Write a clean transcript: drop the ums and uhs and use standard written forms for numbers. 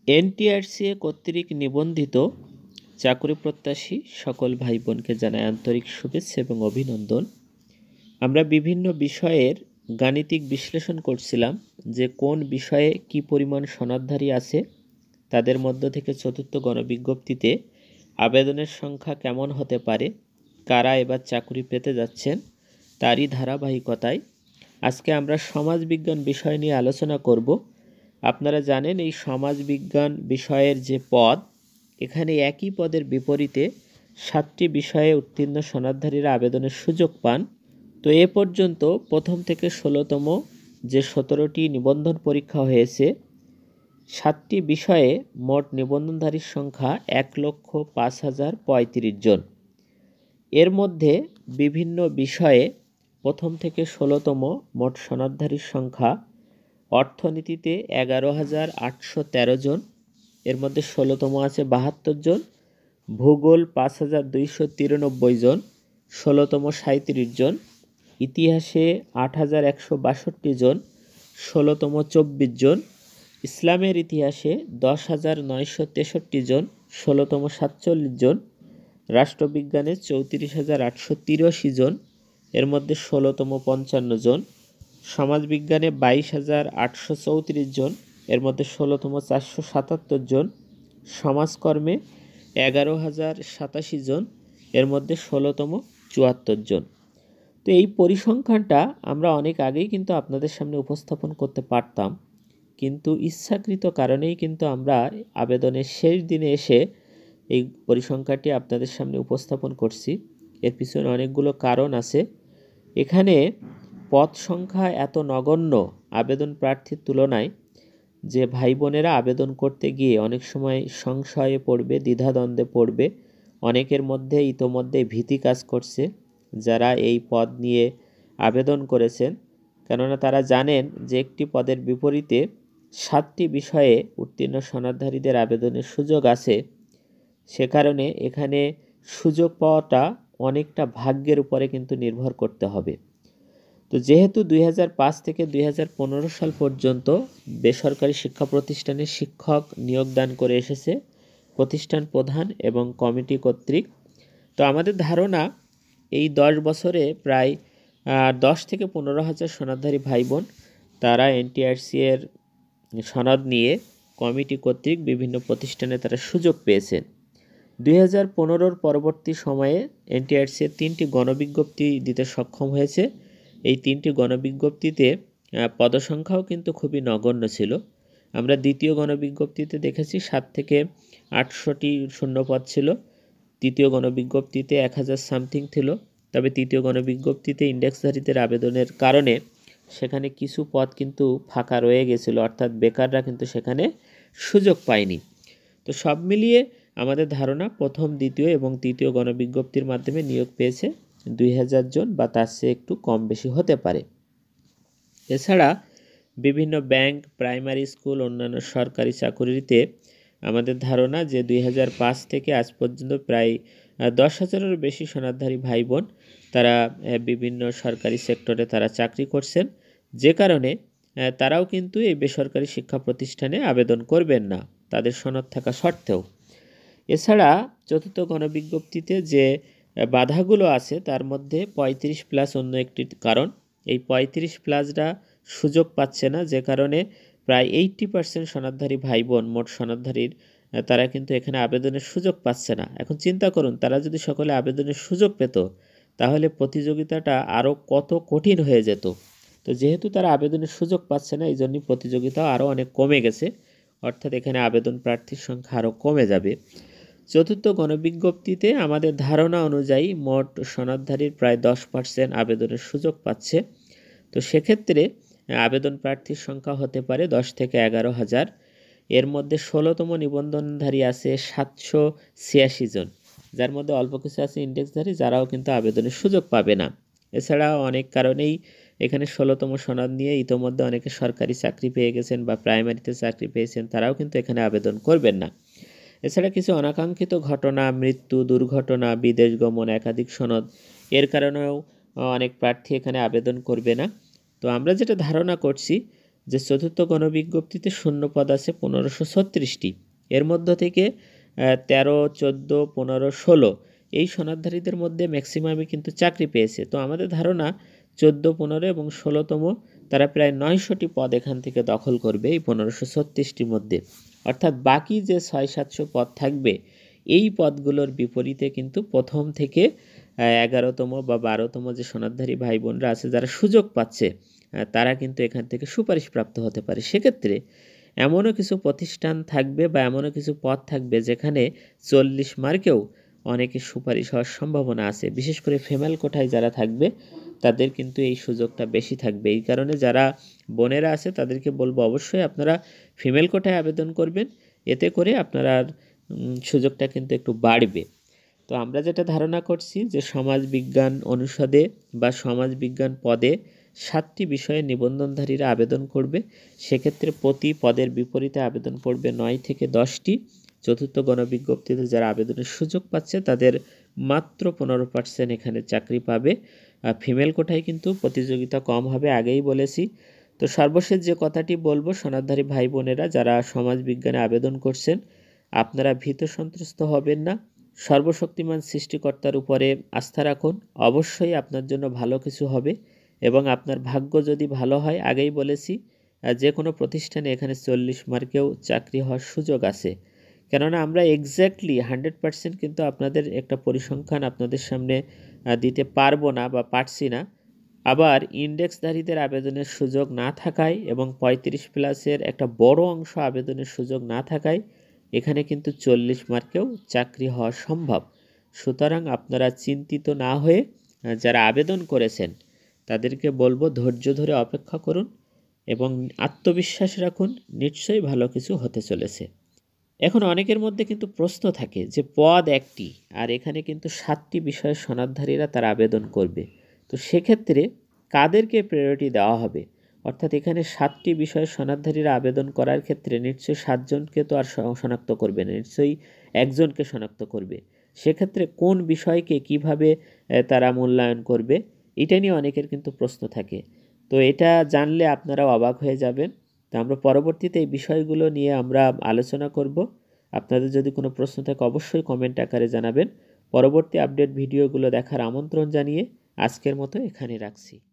NTRCA কর্তৃক নিবন্ধিত চাকরি প্রত্যাশী সকল ভাই বোনকে জানাই আন্তরিক শুভেচ্ছা এবং অভিনন্দন। আমরা বিভিন্ন বিষয়ের গাণিতিক বিশ্লেষণ করছিলাম যে কোন বিষয়ে কি পরিমাণ সনদধারী আছে, তাদের মধ্য থেকে চতুর্থ গণবিজ্ঞপ্তিতে আবেদনের সংখ্যা কেমন হতে পারে, কারা এবার চাকরি পেতে যাচ্ছেন, তারই ধারাবাহিকতায় আজকে আমরা সমাজবিজ্ঞান বিষয় নিয়ে আলোচনা করব। আপনারা জানেন এই সমাজবিজ্ঞান বিষয়ের যে পদ, এখানে একই পদের বিপরীতে 7টি বিষয়ে উত্তীর্ণ সনদধারীরা আবেদনের সুযোগ পান। তো এ পর্যন্ত প্রথম থেকে 16তম যে 17টি নিবন্ধন পরীক্ষা হয়েছে, 7টি বিষয়ে মোট নিবন্ধনধারীর সংখ্যা 1,05,035 জন। এর মধ্যে বিভিন্ন বিষয়ে প্রথম থেকে 16তম মোট সনদধারীর সংখ্যা অর্থনীতিতে 11,813 জন, এর মধ্যে 16তম আছে 72 জন, ভূগোল 5,293 জন, 16তম 37 জন, ইতিহাসে 8,162 জন, 16তম 24 জন, ইসলামের ইতিহাসে 10,963 জন, 16তম 47 জন, রাষ্ট্রবিজ্ঞানে 34,883 জন, এর মধ্যে 16তম 55 জন, সমাজবিজ্ঞানে 22,834 জন, এর মধ্যে 16তম 477 জন, সমাজকর্মে 11,087 জন, এর মধ্যে 16তম 74 জন। তো এই পরিসংখ্যানটা আমরা অনেক আগেই কিন্তু আপনাদের সামনে উপস্থাপন করতে পারতাম, কিন্তু ইচ্ছাকৃত কারণেই কিন্তু আমরা আবেদনের শেষ দিনে এসে এই পরিসংখ্যাটি আপনাদের সামনে উপস্থাপন করছি। এর পিছনে অনেকগুলো কারণ আছে। এখানে পদ সংখ্যা এত নগণ্য আবেদন প্রার্থীর তুলনায় যে ভাই বোনেরা আবেদন করতে গিয়ে অনেক সময় সংশয়ে পড়বে, দ্বিধাদ্বন্দ্বে পড়বে। অনেকের মধ্যে ইতোমধ্যে ভীতি কাজ করছে যারা এই পদ নিয়ে আবেদন করেছেন, কেননা তারা জানেন যে একটি পদের বিপরীতে 7টি বিষয়ে উত্তীর্ণ সনদধারীদের আবেদনের সুযোগ আছে। সে কারণে এখানে সুযোগ পাওয়াটা অনেকটা ভাগ্যের উপরে কিন্তু নির্ভর করতে হবে। তো যেহেতু 2005 থেকে 2015 সাল পর্যন্ত বেসরকারি শিক্ষা প্রতিষ্ঠানে শিক্ষক নিয়োগদান করে এসেছে প্রতিষ্ঠান প্রধান এবং কমিটি কর্তৃক। তো আমাদের ধারণা এই 10 বছরে প্রায় 10 থেকে 15,000 সনদধারী ভাই বোন তারা এনটিআরসি এর সনদ নিয়ে কমিটি কর্তৃক বিভিন্ন প্রতিষ্ঠানে তারা সুযোগ পেয়েছেন। 2015 পরবর্তী সময়ে এনটিআরসি 3টি গণবিজ্ঞপ্তি দিতে সক্ষম হয়েছে। এই 3টি গণবিজ্ঞপ্তিতে পদসংখ্যাও কিন্তু খুবই নগণ্য ছিল। আমরা দ্বিতীয় গণবিজ্ঞপ্তিতে দেখেছি 7 থেকে 800টি শূন্যপদ ছিল, তৃতীয় গণবিজ্ঞপ্তিতে 1000 সামথিং ছিল। তবে তৃতীয় গণবিজ্ঞপ্তিতে ইন্ডেক্সধারীদের আবেদনের কারণে সেখানে কিছু পদ কিন্তু ফাঁকা রয়ে গেছিল, অর্থাৎ বেকাররা কিন্তু সেখানে সুযোগ পায়নি। তো সব মিলিয়ে আমাদের ধারণা প্রথম, দ্বিতীয় এবং তৃতীয় গণবিজ্ঞপ্তির মাধ্যমে নিয়োগ পেয়েছে 2000 জন বা তার চেয়ে একটু কম বেশি হতে পারে। এছাড়া বিভিন্ন ব্যাংক, প্রাইমারি স্কুল, অন্যান্য সরকারি চাকুরিতে আমাদের ধারণা যে 2005 থেকে আজ পর্যন্ত প্রায় 10,000-এরও বেশি সনদধারী ভাই বোন তারা বিভিন্ন সরকারি সেক্টরে তারা চাকরি করছেন, যে কারণে তারাও কিন্তু এই বেসরকারি শিক্ষা প্রতিষ্ঠানে আবেদন করবেন না তাদের সনদ থাকা সত্ত্বেও। এছাড়া চতুর্থ গণবিজ্ঞপ্তিতে যে বাধাগুলো আছে তার মধ্যে 35+ অন্য একটি কারণ। এই 35+টা সুযোগ পাচ্ছে না, যে কারণে প্রায় 80% সনদধারী ভাই বোন মোট সনদধারীর তারা কিন্তু এখানে আবেদনের সুযোগ পাচ্ছে না। এখন চিন্তা করুন, তারা যদি সকলে আবেদনের সুযোগ পেত তাহলে প্রতিযোগিতাটা আরও কত কঠিন হয়ে যেত। তো যেহেতু তারা আবেদনের সুযোগ পাচ্ছে না, এই জন্যই প্রতিযোগিতাও আরও অনেক কমে গেছে, অর্থাৎ এখানে আবেদন প্রার্থীর সংখ্যা আরও কমে যাবে। চতুর্থ গণবিজ্ঞপ্তিতে আমাদের ধারণা অনুযায়ী মোট সনদধারীর প্রায় 10% আবেদনের সুযোগ পাচ্ছে। তো সেক্ষেত্রে আবেদন প্রার্থীর সংখ্যা হতে পারে 10 থেকে 11,000। এর মধ্যে 16তম নিবন্ধনধারী আছে 786 জন, যার মধ্যে অল্প কিছু আছে ইন্ডেক্সধারী, যারাও কিন্তু আবেদনের সুযোগ পাবে না। এছাড়াও অনেক কারণেই এখানে 16তম সনদ নিয়ে ইতোমধ্যে অনেকে সরকারি চাকরি পেয়ে গেছেন বা প্রাইমারিতে চাকরি পেয়েছেন, তারাও কিন্তু এখানে আবেদন করবেন না। এছাড়া কিছু অনাকাঙ্ক্ষিত ঘটনা, মৃত্যু, দুর্ঘটনা, বিদেশ গমন, একাধিক সনদ, এর কারণেও অনেক প্রার্থী এখানে আবেদন করবে না। তো আমরা যেটা ধারণা করছি যে চতুর্থ গণবিজ্ঞপ্তিতে শূন্য পদ আছে 1536টি, এর মধ্য থেকে 13, 14, 15, 16 এই সনদধারীদের মধ্যে ম্যাক্সিমামই কিন্তু চাকরি পেয়েছে। তো আমাদের ধারণা 14, 15 এবং 16তম তারা প্রায় 900টি পদ এখান থেকে দখল করবে এই 1536টির মধ্যে। অর্থাৎ বাকি যে 600-700 পদ থাকবে এই পদগুলোর বিপরীতে কিন্তু প্রথম থেকে 11তম বা 12তম যে সনদধারী ভাই বোনরা আছে যারা সুযোগ পাচ্ছে তারা কিন্তু এখান থেকে সুপারিশপ্রাপ্ত হতে পারে। সেক্ষেত্রে এমনও কিছু প্রতিষ্ঠান থাকবে বা এমনও কিছু পদ থাকবে যেখানে 40 মার্কেও অনেকের সুপারিশ হওয়ার সম্ভাবনা আছে। বিশেষ করে ফিমেল কোটায় যারা থাকবে তাদের কিন্তু এই সুযোগটা বেশি থাকবে। এই কারণে যারা বোনেরা আছে তাদেরকে বলবো অবশ্যই আপনারা ফিমেল কোটায় আবেদন করবেন, এতে করে আপনারা সুযোগটা কিন্তু একটু বাড়বে। তো আমরা যেটা ধারণা করছি যে সমাজ বিজ্ঞান অনুষদে বা সমাজ বিজ্ঞান পদে 7টি বিষয়ে নিবন্ধনধারীরা আবেদন করবে। সেক্ষেত্রে প্রতি পদের বিপরীতে আবেদন পড়বে 9 থেকে 10টি। চতুর্থ গণবিজ্ঞপ্তিতে যারা আবেদনের সুযোগ পাচ্ছে তাদের মাত্র 15% এখানে চাকরি পাবে। ফিমেল কোটায় কিন্তু প্রতিযোগিতা কম হবে, আগেই বলেছি। তো সর্বশেষ যে কথাটি বলবো, সনদধারী ভাই বোনেরা যারা সমাজ বিজ্ঞানে আবেদন করছেন আপনারা ভীত সন্ত্রস্ত হবেন না। সর্বশক্তিমান সৃষ্টিকর্তার উপরে আস্থা রাখুন, অবশ্যই আপনার জন্য ভালো কিছু হবে এবং আপনার ভাগ্য যদি ভালো হয়, আগেই বলেছি যে কোনো প্রতিষ্ঠানে এখানে 40 মার্কেও চাকরি হওয়ার সুযোগ আছে। কেননা আমরা এক্স্যাক্টলি 100% কিন্তু আপনাদের একটা পরিসংখ্যান আপনাদের সামনে দিতে পারবো না বা পারছি না। আবার ইন্ডেক্সধারীদের আবেদনের সুযোগ না থাকায় এবং 35+ একটা বড় অংশ আবেদনের সুযোগ না থাকায় এখানে কিন্তু 40 মার্কেও চাকরি হওয়া সম্ভব। সুতরাং আপনারা চিন্তিত না হয়ে যারা আবেদন করেছেন তাদেরকে বলবো ধৈর্য ধরে অপেক্ষা করুন এবং আত্মবিশ্বাস রাখুন, নিশ্চয়ই ভালো কিছু হতে চলেছে। এখন অনেকের মধ্যে কিন্তু প্রশ্ন থাকে যে পদ একটি আর এখানে কিন্তু 7টি বিষয়ের সনদধারীরা তারা আবেদন করবে, তো সেক্ষেত্রে কাদেরকে প্রায়োরিটি দেওয়া হবে? অর্থাৎ এখানে 7টি বিষয়ের সনদধারীরা আবেদন করার ক্ষেত্রে নিশ্চয়ই 7জনকে তো আর শনাক্ত করবে না, নিশ্চয়ই একজনকে শনাক্ত করবে। সেক্ষেত্রে কোন বিষয়কে কিভাবে তারা মূল্যায়ন করবে এটা নিয়ে অনেকের কিন্তু প্রশ্ন থাকে। তো এটা জানলে আপনারাও অবাক হয়ে যাবেন। তো আমরা পরবর্তীতে এই বিষয়গুলো নিয়ে আমরা আলোচনা করব। আপনাদের যদি কোনো প্রশ্ন থাকে অবশ্যই কমেন্ট আকারে জানাবেন। পরবর্তী আপডেট ভিডিওগুলো দেখার আমন্ত্রণ জানিয়ে আজকের মতো এখানে রাখছি।